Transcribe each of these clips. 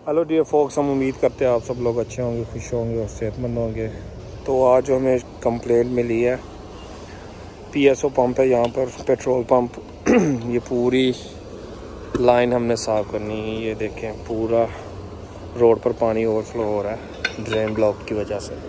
Hello dear focus, हम उम्मीद करते हैं आप सब लोग अच्छे होंगे, खुश होंगे और सेहतमंद होंगे। तो आज जो हमें कंप्लेंट मिली है, पीएसओ पंप है यहाँ पर, पेट्रोल पंप ये पूरी लाइन हमने साफ़ करनी है। ये देखें, पूरा रोड पर पानी ओवरफ्लो हो रहा है ड्रेन ब्लॉक की वजह से।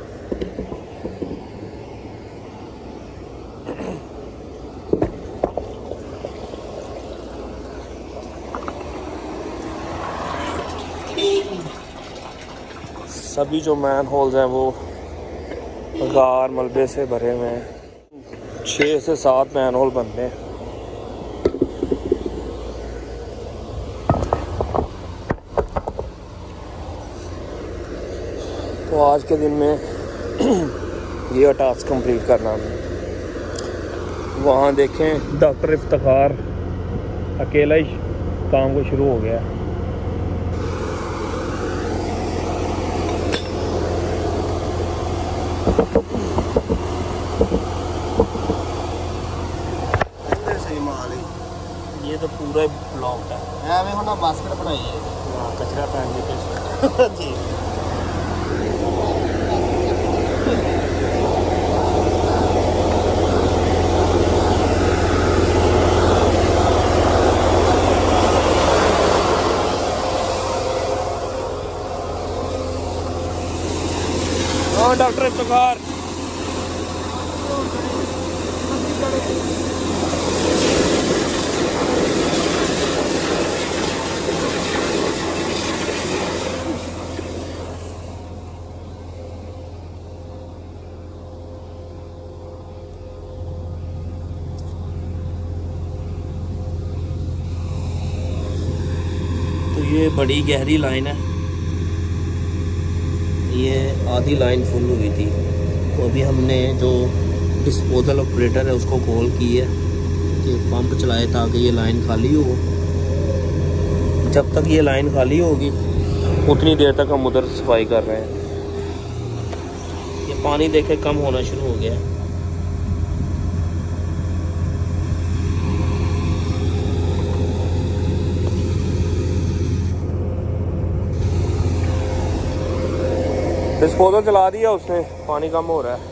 सभी जो मैन होल्स हैं वो गार मलबे से भरे हुए हैं। 6 से 7 मैन होल बनते हैं। तो आज के दिन में ये टास्क कंप्लीट करना है। वहाँ देखें, डॉक्टर इफ्तिखार अकेला ही काम को शुरू हो गया। ये तो पूरा ब्लॉक है। मैं होना बास्केट बनाई है। कचरा पहनने के जी। हाँ डॉक्टर इफ्तिखार, तो ये बड़ी गहरी लाइन है। ये आधी लाइन फुल हुई थी, तो अभी हमने जो डिस्पोजल ऑपरेटर है उसको कॉल की है कि पंप चलाए ताकि ये लाइन खाली हो। जब तक ये लाइन खाली होगी उतनी देर तक हम उधर सफाई कर रहे हैं। ये पानी देखे कम होना शुरू हो गया है। डिस्पोजल चला दिया उसने, पानी कम हो रहा है।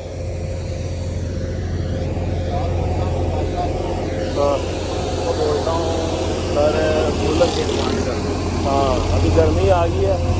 तो बोलता हूँ सर कूलर की डिमांड कर। हाँ, अभी गर्मी आ गई है।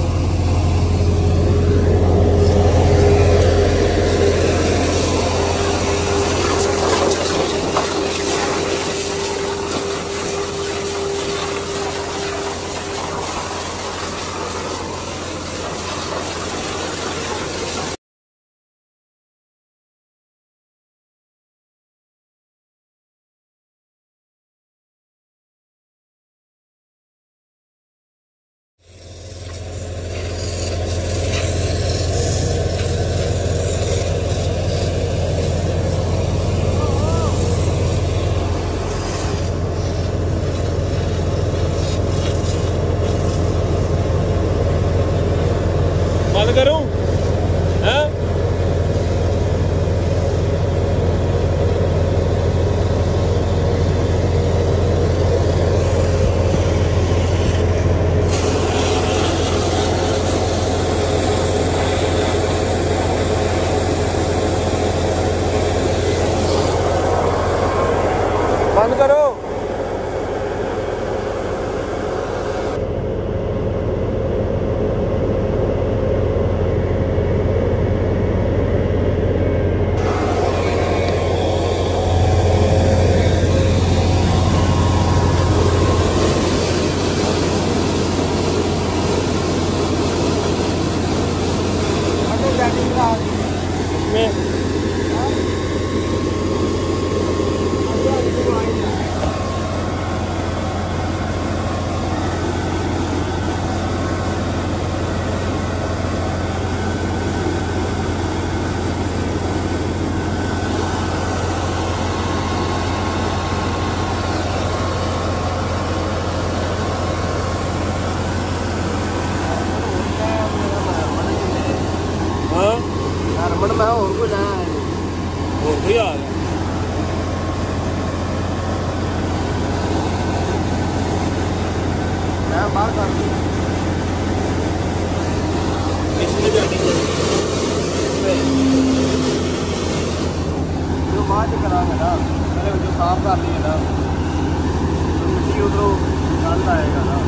बंद करूं? हैं? बंद करो। हरमन मैं और कुछ है और कोई आ गया? मैं बाहर कर करा ना पहले जो साफ कर ली है ना तो मिट्टी उधरों गंद आएगा ना।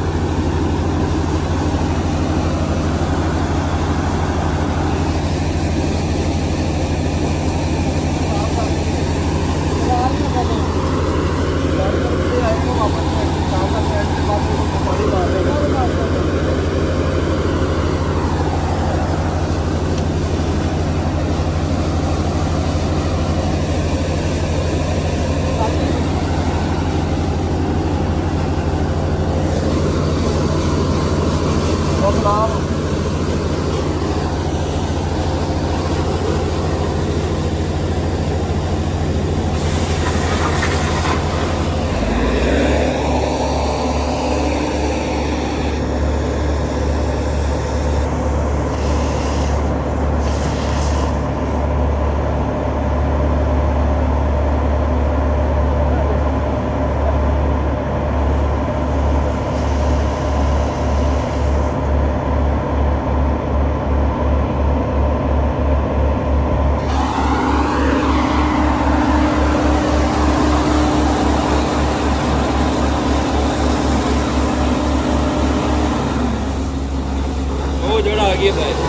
जोड़ा आ गया भाई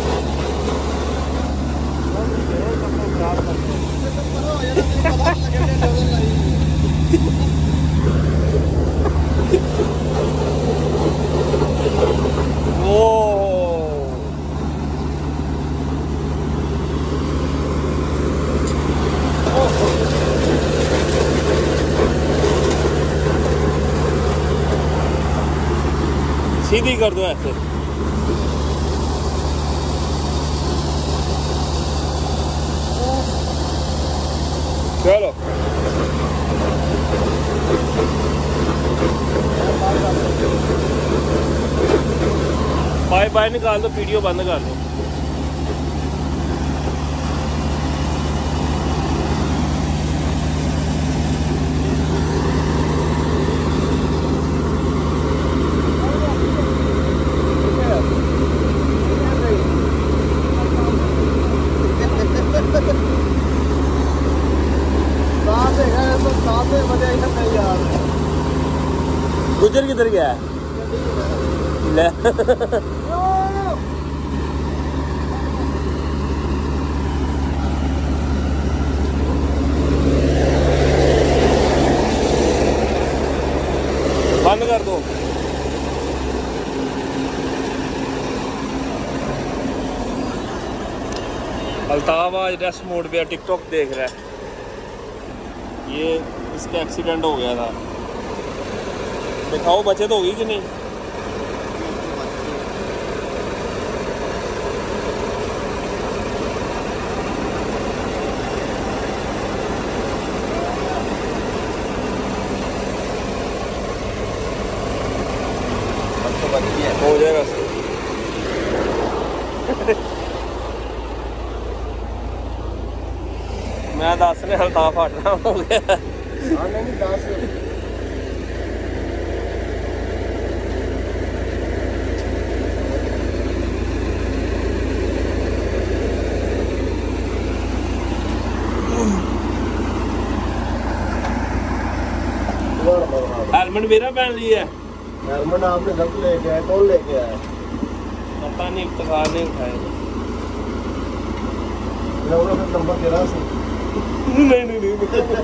सीधी कर दो ऐसे। चलो बाय बाय निकाल दो, वीडियो बंद कर दो। गुजर किधर गया है? ले बंद कर दो। अल्ताफ आज रेस्ट मोड पे टिकटॉक देख रहा है। ये इसका एक्सीडेंट हो गया था, दिखाओ बचत होगी कि नहीं। हो जाएगा मैं 10 ने अल्ताफ हटना हो गया। नहीं 10 हेलमेट मेरा पहन लिया है। हेलमेट आपने गलत लेके आया, कौन लेके आया? पता नहीं, इफ्तिखार ने उठाया। नंबर तेरा से नहीं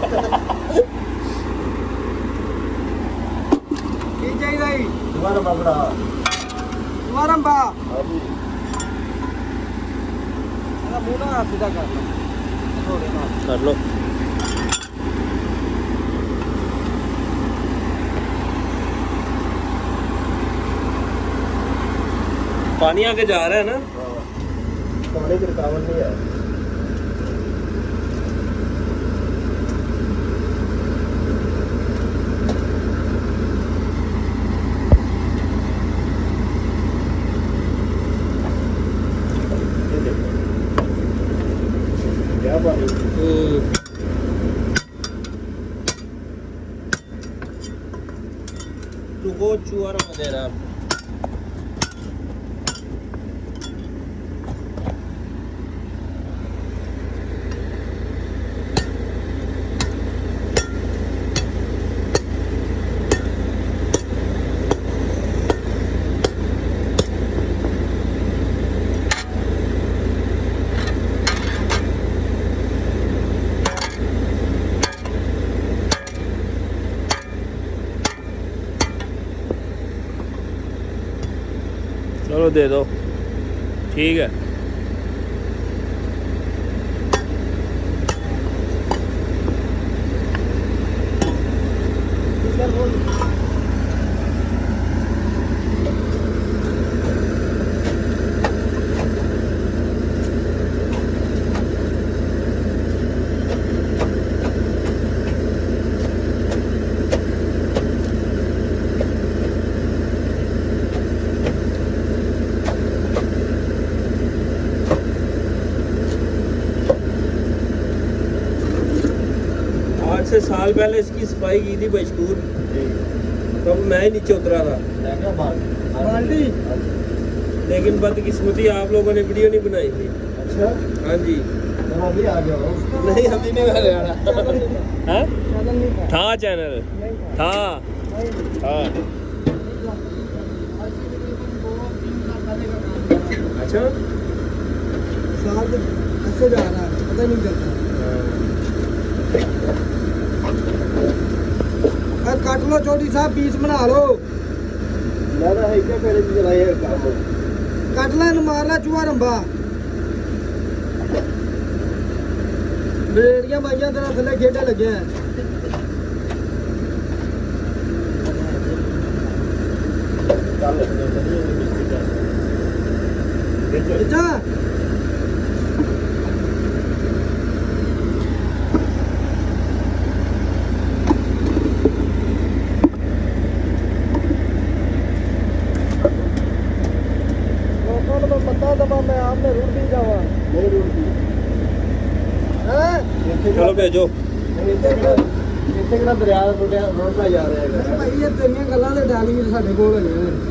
चाहिए तुम्हारा पकड़ा तुम्हारा बा मुँह सीधा कर लो। पानी आके जा रहा है ना, पानी की रुकावट नहीं है। क्या पानी रुको चुआरा दे रहा है। चलो दे दो, ठीक है। आज से साल पहले इसकी सफाई की थी बशकूर, तब मैं ही नीचे उतरा था, बाल्टी। लेकिन बदकिस्मती आप लोगों ने वीडियो नहीं बनाई थी। अच्छा, हाँ जी। मैं अभी आ गया हूँ। नहीं अभी नहीं आ रहा हाँ? था चैनल था हाँ। अच्छा साल अच्छे जा रहा है, पता नहीं चलता। काट लो चौधरी साहब, पीस बना लो। मेरा है क्या पहले भी चलाया है काम। काट ला, मार ला चूहा रंबा। बरेड़ियां माइयां तेरा थले खेडे लगे हैं। अच्छा पता दबा, मैं आपने रूट दी जावा, नहीं रूट दी। चलो भेजो। ਇੱਥੇ ਕਿਹੜਾ ਦਰਿਆ ਰੋਡਦਾ ਜਾ ਰਿਹਾ ਹੈਗਾ ਭਾਈ, ਇਹ ਤੇਰੀਆਂ ਗੱਲਾਂ ਦੇ ਡਾਲੀ ਸਾਡੇ ਕੋਲ ਹੈਗੇ ਨੇ।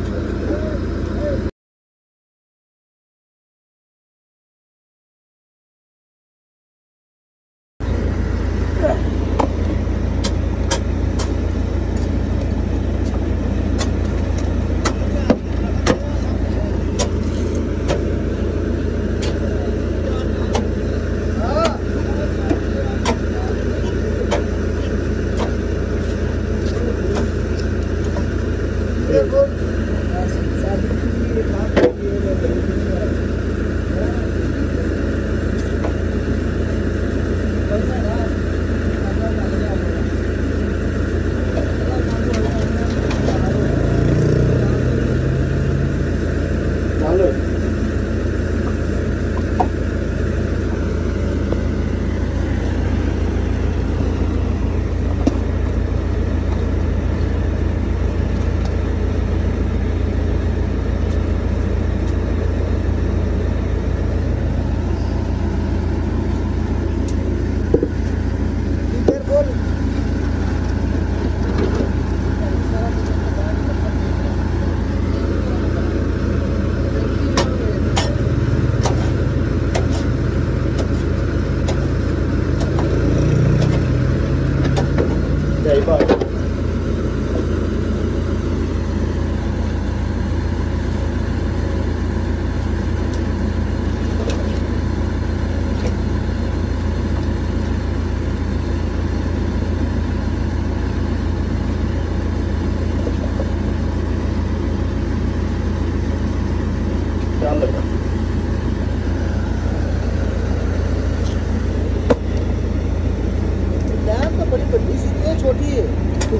छोटी है।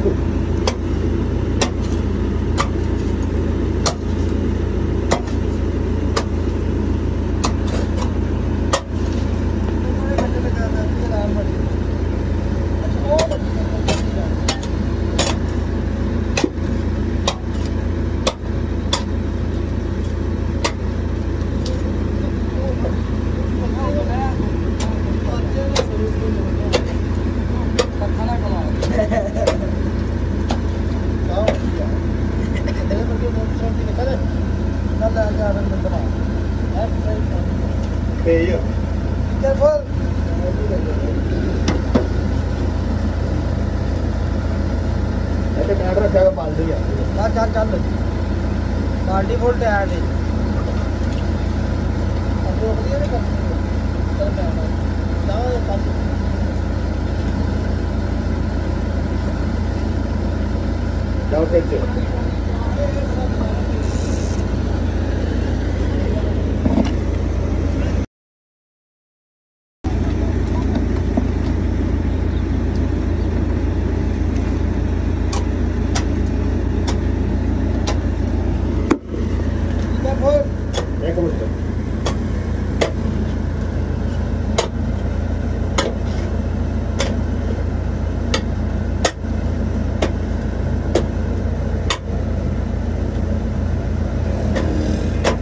चल बाल्टी फुल टायर है।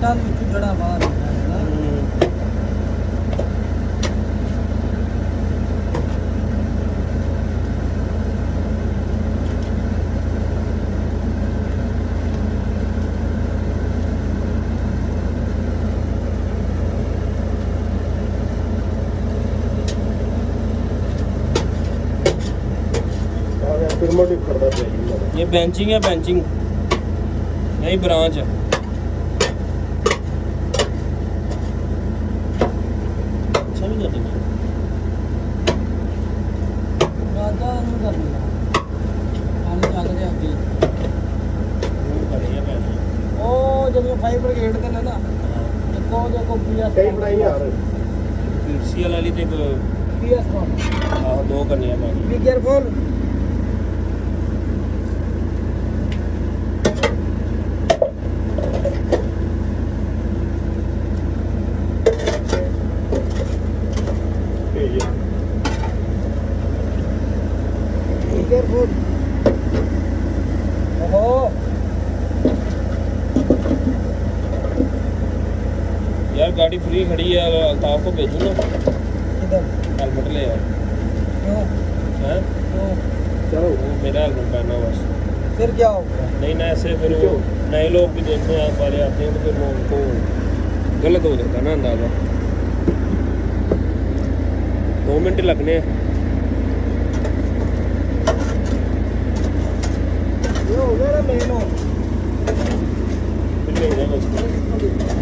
ਇੱਟਾਂ ਦੇ ਵਿੱਚ ਜਿਹੜਾ ਬਾਹਰ ये बेंचिंग है, बेंचिंग नहीं ब्रांच है। अच्छा भी कर देंगे ਰਾਜਾ ਨੂੰ ਕਰ ਲਿਆ ਪਾਣੀ ਚੱਲ ਰਿਹਾ ਅੱਗੇ ਉਹ ਜਦੋਂ ਫਾਈਰ ਬ੍ਰਿਗੇਡ ਤੇ ਨਾ ਇੱਕੋ ਦੇਖੋ ਪੀਐਸ ਕਈ ਬਣਾਈ ਯਾਰ पीसीएल वाली ते पीएस कौन आहो दो करनी है मैं। बी केयरफुल बी केयरफुल ओहो यार गाड़ी फ्री खड़ी है, अल्ताफ को भेजू ना किधर हेलमेट ले यार। क्यों हैं क्यों चलो वो मेरा हेलमेट पहना बस। फिर क्या होगा नहीं ना ऐसे फिर वो नए लोग भी देखने वाले आते हैं तो फिर वो उनको गलत हो जाता है ना अंदाज़ा। 2 मिनट लगने हैं। ये हो गया ना मेन हो फिर ले जाएगा उसको।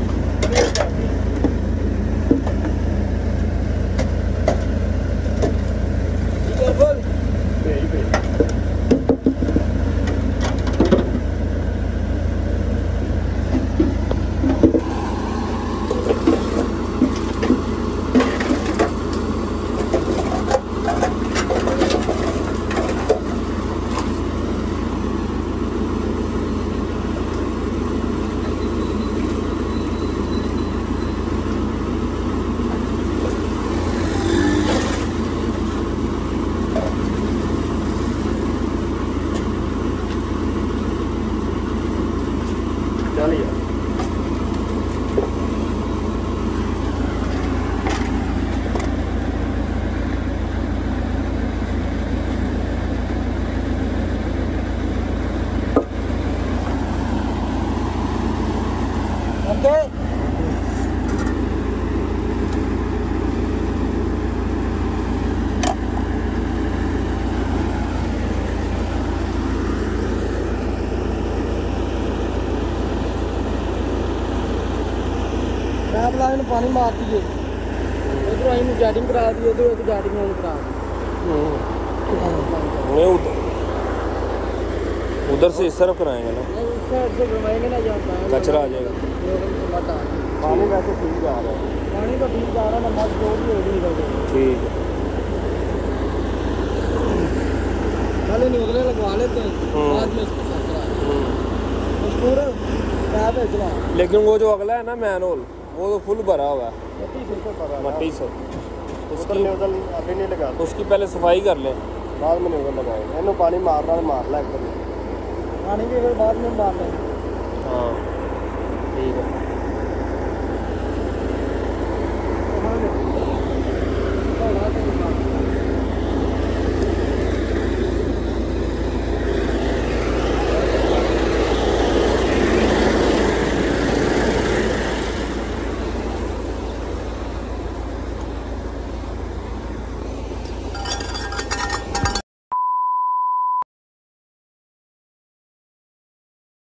ओके पाइप लाइन पानी मार दिए उधर आई जैटिंग करा दी उधर जैटिंग ऑन करा नहीं उधर से इस तरफ कराएंगे ना, इस साइड से घुमाएंगे ना जाता है कचरा आ जाएगा। पानी वैसे ठीक आ रहा है, पानी तो ठीक आ रहा है ना, मत जो भी होगी निकल जाएगी। ठीक है पहले न्यूट्रल लगवा लेते हैं बाद में इसको साफ करा पूरा पैप है चला। लेकिन वो जो अगला है ना मैनहोल वो तो फुल भरा हुआ है मट्टी से। उसकी अभी नहीं लगा उसकी पहले सफाई कर लें, बाद में न्यूट्रल लगाएंगे। इन्हों पानी मारना मार ला पानी भी फिर बाद में मार लेंगे। हाँ ठीक है।